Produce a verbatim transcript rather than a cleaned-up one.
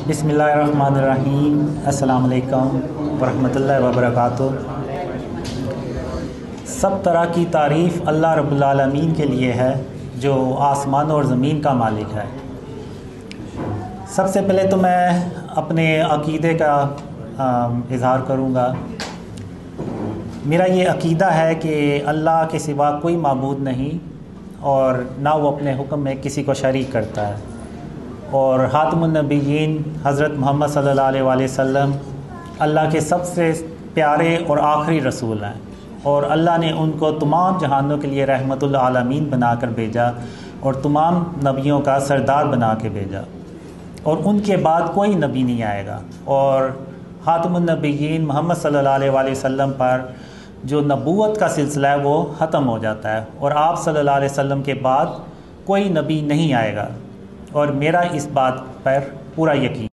बिस्मिल्लाहिर्रहमानिर्रहीम। अस्सलाम वालेकुम वरहमतुल्लाहि वबरकातुह। सब तरह की तारीफ़ अल्लाह रब्बुल आलमीन के लिए है जो आसमान और ज़मीन का मालिक है। सबसे पहले तो मैं अपने अक़ीदे का इज़हार करूँगा। मेरा ये अक़ीदा है कि अल्लाह के सिवा कोई माबूद नहीं और ना वो अपने हुक्म में किसी को शरीक करता है, और ख़ातमुन नबिय्यीन हज़रत मोहम्मद सल्लल्लाहु अलैहि वसल्लम अल्लाह के सबसे प्यारे और आखिरी रसूल हैं, और अल्लाह ने उनको तमाम जहानों के लिए रहमतुल आलमीन बनाकर भेजा और तमाम नबियों का सरदार बना के भेजा, और उनके बाद कोई नबी नहीं आएगा। और ख़ातमुन नबिय्यीन मोहम्मद सल्लल्लाहु अलैहि वसल्लम पर जो नबूवत का सिलसिला है वो ख़त्म हो जाता है, और आप सल्लल्लाहु अलैहि वसल्लम के बाद कोई नबी नहीं आएगा, और मेरा इस बात पर पूरा यकीन।